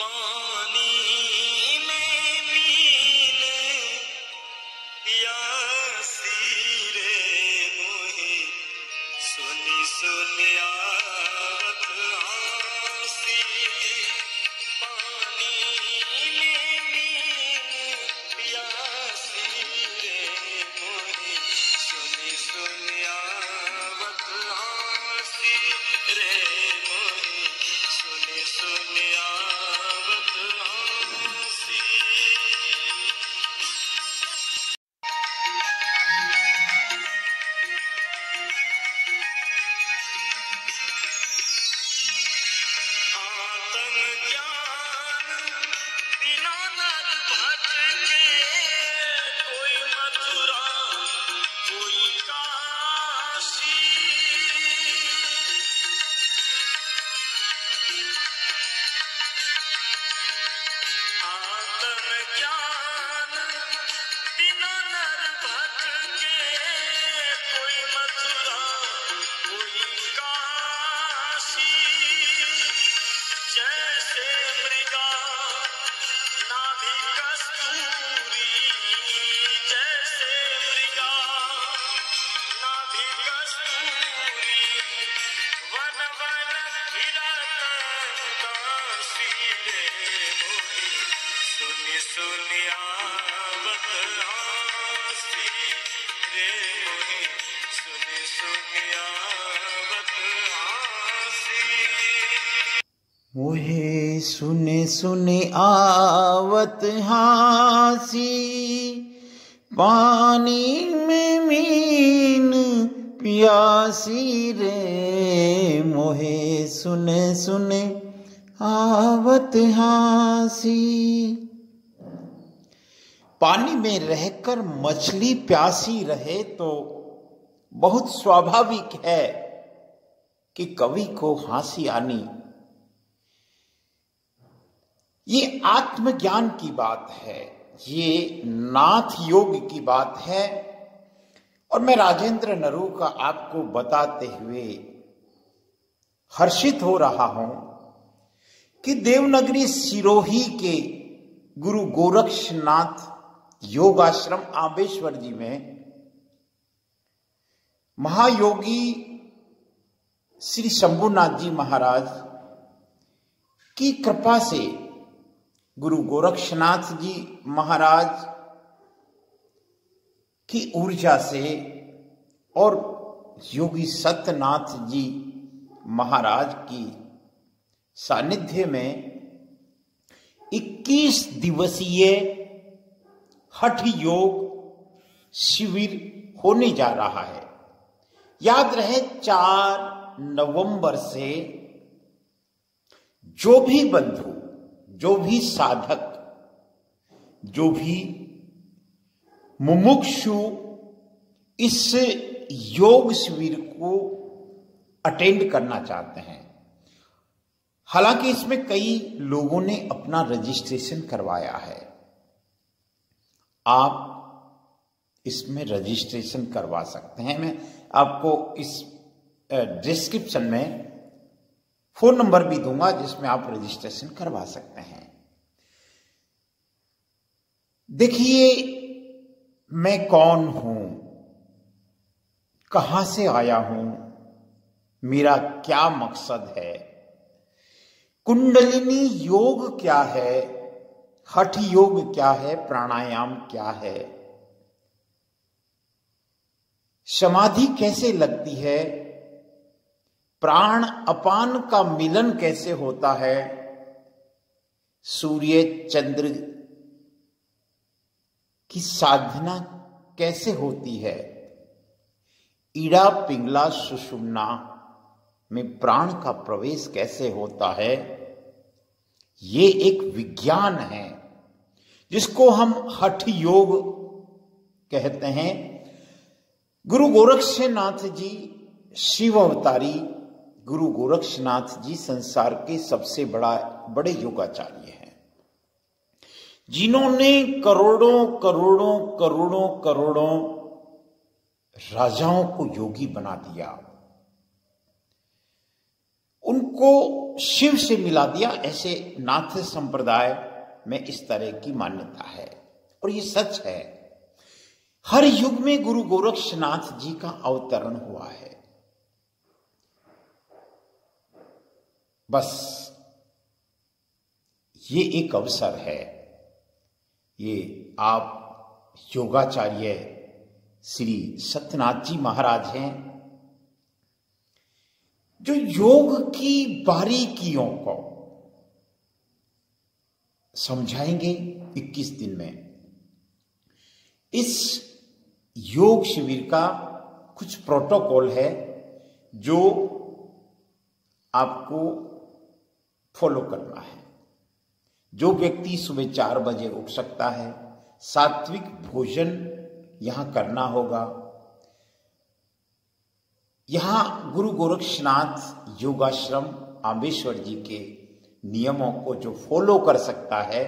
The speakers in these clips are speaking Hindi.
पानी में मीन प्यासी रे मोहे सुनी सुनी आवत आसी। पानी में मीन प्यासी रे मोहे सुनी सुनी आवत आसी रे मोहे सुनी सुनी आवत आसी। आत्म ज्ञान बिना नर भटके कोई मथुरा कोई काशी। आत्म ज्ञान बिना नर भटके कोई मथुरा कोई काशी। जैसे मृगा नाभि कस्तूरी जैसे मृगा नाभि कस्तूरी वन वन फिरत काशी रे मोहे सुनि सुनि आवत आसी रे मोहे सुनि सुनि आवत आसी। मोहे सुने सुने आवत हासी पानी में मीन प्यासी रे मोहे सुने सुने आवत हासी। पानी में रहकर मछली प्यासी रहे तो बहुत स्वाभाविक है कि कवि को हंसी आनी। ये आत्मज्ञान की बात है, ये नाथ योग की बात है। और मैं राजेंद्र नरू का आपको बताते हुए हर्षित हो रहा हूं कि देवनगरी सिरोही के गुरु गोरक्षनाथ योग आश्रम आंबेश्वर जी में महायोगी श्री शंभुनाथ जी महाराज की कृपा से, गुरु गोरक्षनाथ जी महाराज की ऊर्जा से और योगी सत्यनाथ जी महाराज की सानिध्य में 21 दिवसीय हठ योग शिविर होने जा रहा है। याद रहे 4 नवंबर से जो भी बंधु, जो भी साधक, जो भी मुमुक्षु इस योग शिविर को अटेंड करना चाहते हैं, हालांकि इसमें कई लोगों ने अपना रजिस्ट्रेशन करवाया है, आप इसमें रजिस्ट्रेशन करवा सकते हैं। मैं आपको इस डिस्क्रिप्शन में फोन नंबर भी दूंगा जिसमें आप रजिस्ट्रेशन करवा सकते हैं। देखिए, मैं कौन हूं, कहां से आया हूं, मेरा क्या मकसद है, कुंडलिनी योग क्या है, हठ योग क्या है, प्राणायाम क्या है, समाधि कैसे लगती है, प्राण अपान का मिलन कैसे होता है, सूर्य चंद्र की साधना कैसे होती है, ईड़ा पिंगला सुषुम्ना में प्राण का प्रवेश कैसे होता है, ये एक विज्ञान है जिसको हम हठ योग कहते हैं। गुरु गोरक्षनाथ जी शिव अवतारी गुरु गोरक्षनाथ जी संसार के सबसे बड़े योगाचार्य हैं, जिन्होंने करोड़ों करोड़ों करोड़ों करोड़ों राजाओं को योगी बना दिया। उनको शिव से मिला दिया, ऐसे नाथ संप्रदाय में इस तरह की मान्यता है और ये सच है। हर युग में गुरु गोरक्षनाथ जी का अवतरण हुआ है। बस ये एक अवसर है, ये आप योगाचार्य श्री सत्यनाथ जी महाराज हैं जो योग की बारीकियों को समझाएंगे 21 दिन में। इस योग शिविर का कुछ प्रोटोकॉल है जो आपको फॉलो करना है। जो व्यक्ति सुबह 4 बजे उठ सकता है, सात्विक भोजन यहां करना होगा। यहां गुरु गोरक्षनाथ योगाश्रम आंबेश्वर जी के नियमों को जो फॉलो कर सकता है,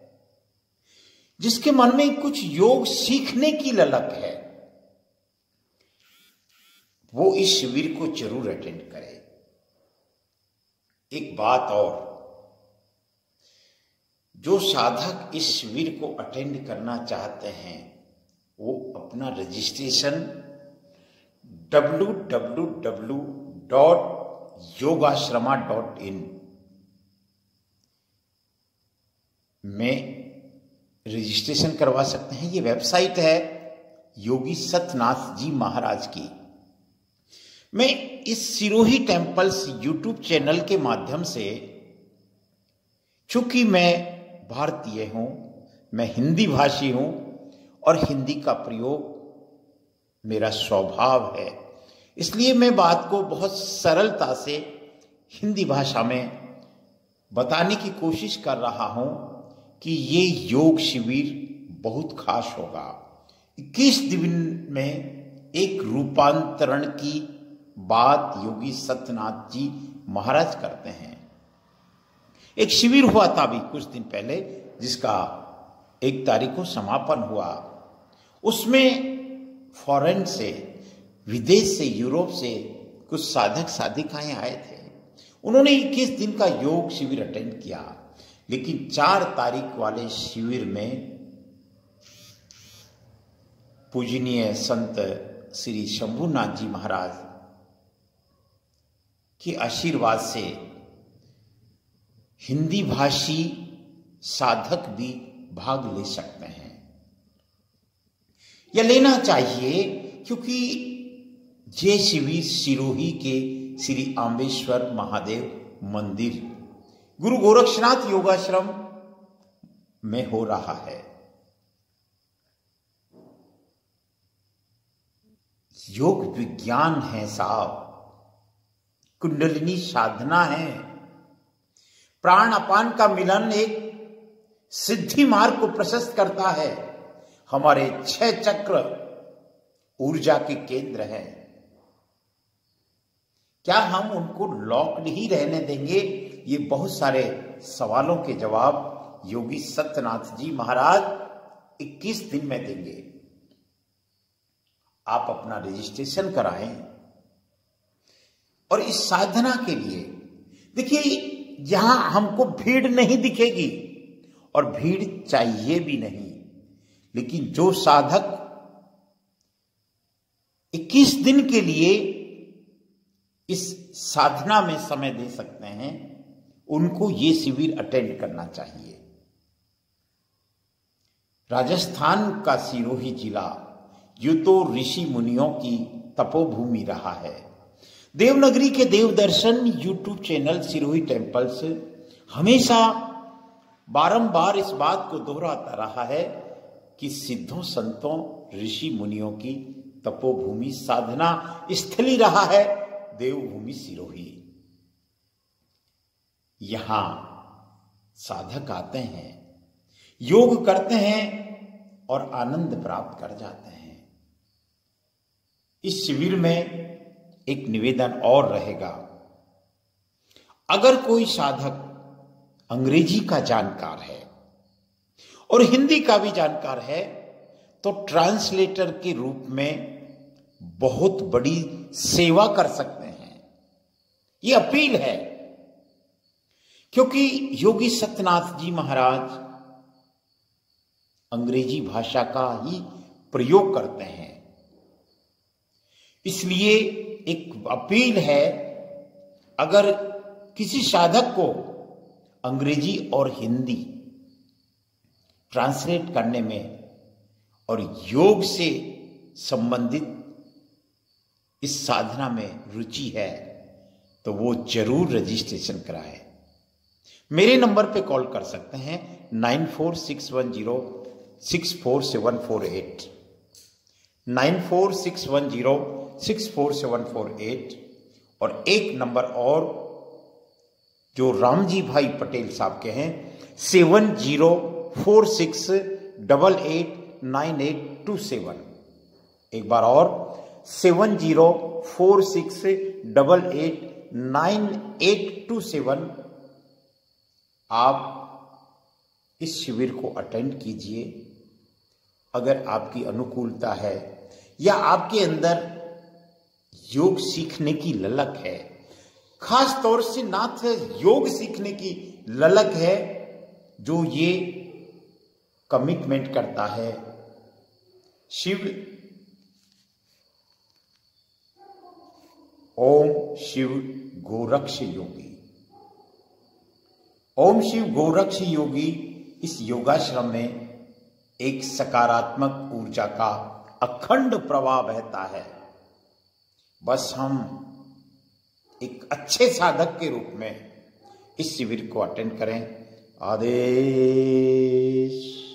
जिसके मन में कुछ योग सीखने की ललक है, वो इस शिविर को जरूर अटेंड करे। एक बात और, जो साधक इस शिविर को अटेंड करना चाहते हैं वो अपना रजिस्ट्रेशन www.yogashrama.in में रजिस्ट्रेशन करवा सकते हैं। ये वेबसाइट है योगी सत्यनाथ जी महाराज की। मैं इस सिरोही टेम्पल्स यूट्यूब चैनल के माध्यम से, चूंकि मैं भारतीय हूं, मैं हिंदी भाषी हूं और हिंदी का प्रयोग मेरा स्वभाव है, इसलिए मैं बात को बहुत सरलता से हिंदी भाषा में बताने की कोशिश कर रहा हूं कि ये योग शिविर बहुत खास होगा। 21 दिन में एक रूपांतरण की बात योगी सत्यनाथ जी महाराज करते हैं। एक शिविर हुआ था अभी कुछ दिन पहले, जिसका 1 तारीख को समापन हुआ। उसमें फॉरेन से, विदेश से, यूरोप से कुछ साधक साधिकाएं आए थे। उन्होंने 21 दिन का योग शिविर अटेंड किया, लेकिन 4 तारीख वाले शिविर में पूजनीय संत श्री शंभुनाथ जी महाराज के आशीर्वाद से हिंदी भाषी साधक भी भाग ले सकते हैं या लेना चाहिए, क्योंकि ये शिविर सिरोही के श्री आंबेश्वर महादेव मंदिर गुरु गोरक्षनाथ योगाश्रम में हो रहा है। योग विज्ञान है साहब, कुंडलिनी साधना है। प्राण अपान का मिलन एक सिद्धि मार्ग को प्रशस्त करता है। हमारे 6 चक्र ऊर्जा के केंद्र हैं। क्या हम उनको लॉक नहीं रहने देंगे? ये बहुत सारे सवालों के जवाब योगी सत्यनाथ जी महाराज 21 दिन में देंगे। आप अपना रजिस्ट्रेशन कराएं और इस साधना के लिए देखिए, यहां हमको भीड़ नहीं दिखेगी और भीड़ चाहिए भी नहीं, लेकिन जो साधक 21 दिन के लिए इस साधना में समय दे सकते हैं, उनको ये शिविर अटेंड करना चाहिए। राजस्थान का सिरोही जिला यूं तो ऋषि मुनियों की तपोभूमि रहा है। देवनगरी के देव दर्शन यूट्यूब चैनल सिरोही टेम्पल्स हमेशा बारंबार इस बात को दोहराता रहा है कि सिद्धों संतों ऋषि मुनियों की तपोभूमि साधना स्थली रहा है देवभूमि सिरोही। यहां साधक आते हैं, योग करते हैं और आनंद प्राप्त कर जाते हैं। इस शिविर में एक निवेदन और रहेगा, अगर कोई साधक अंग्रेजी का जानकार है और हिंदी का भी जानकार है तो ट्रांसलेटर के रूप में बहुत बड़ी सेवा कर सकते हैं। ये अपील है क्योंकि योगी सत्यनाथ जी महाराज अंग्रेजी भाषा का ही प्रयोग करते हैं। इसलिए एक अपील है, अगर किसी साधक को अंग्रेजी और हिंदी ट्रांसलेट करने में और योग से संबंधित इस साधना में रुचि है तो वो जरूर रजिस्ट्रेशन कराए। मेरे नंबर पे कॉल कर सकते हैं 9461064748, 9461064748। और एक नंबर और जो रामजी भाई पटेल साहब के हैं 7046889827। एक बार और 7046889827। आप इस शिविर को अटेंड कीजिए। अगर आपकी अनुकूलता है या आपके अंदर योग सीखने की ललक है, खास तौर से नाथ योग सीखने की ललक है, जो ये कमिटमेंट करता है शिव ओम शिव गोरक्ष योगी, ओम शिव गोरक्ष योगी इस योगाश्रम में एक सकारात्मक ऊर्जा का अखंड प्रवाह बहता है। बस हम एक अच्छे साधक के रूप में इस शिविर को अटेंड करें। आदेश।